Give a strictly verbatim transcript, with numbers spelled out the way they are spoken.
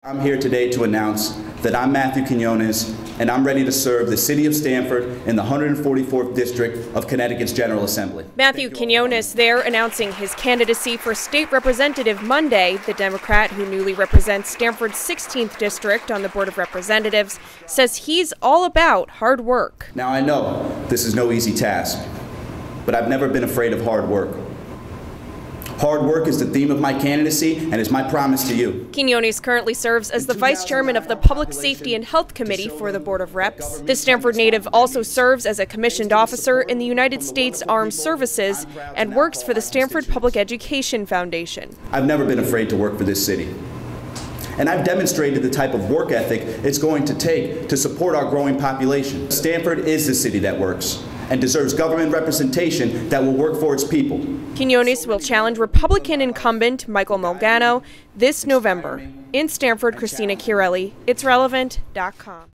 I'm here today to announce that I'm Matthew Quinones, and I'm ready to serve the city of Stamford in the one hundred forty-fourth District of Connecticut's General Assembly. Matthew Quinones there announcing his candidacy for state representative Monday. The Democrat who newly represents Stamford's sixteenth District on the Board of Representatives says he's all about hard work. Now I know this is no easy task, but I've never been afraid of hard work. Hard work is the theme of my candidacy and is my promise to you. Quinones currently serves as the vice chairman of the Public Safety and Health Committee for the Board of Reps. The Stamford native also serves as a commissioned officer in the United States Armed Services and works for the Stamford Public Education Foundation. I've never been afraid to work for this city. And I've demonstrated the type of work ethic it's going to take to support our growing population. Stamford is the city that works and deserves government representation that will work for its people. Quinones will challenge Republican incumbent Michael Malgano this November. In Stamford, Christina Chiarelli, its relevant dot com.